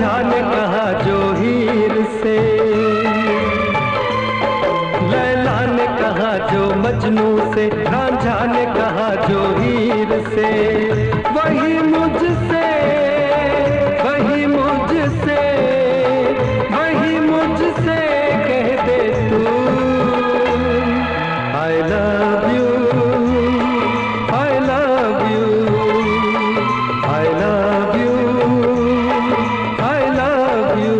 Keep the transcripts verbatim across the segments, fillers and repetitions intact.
रांझा ने कहा जो हीर से, लैला ने कहा जो मजनू से, रांझा ने कहा जो हीर से, वही मुझसे वही मुझसे वही मुझसे कह दे तू I love you I love you I love you I love you.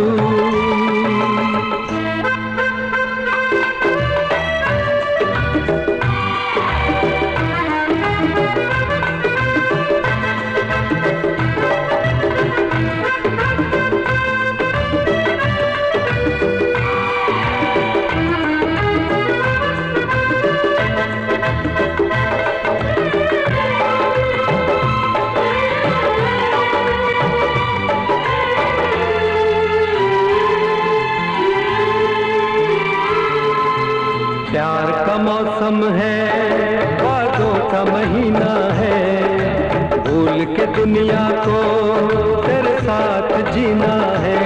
प्यार का मौसम है, बातों का महीना है, भूल के दुनिया को तेरे साथ जीना है।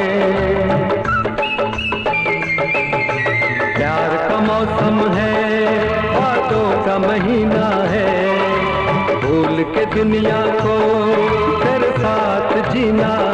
प्यार का मौसम है, बातों का महीना है, भूल के दुनिया को तेरे साथ जीना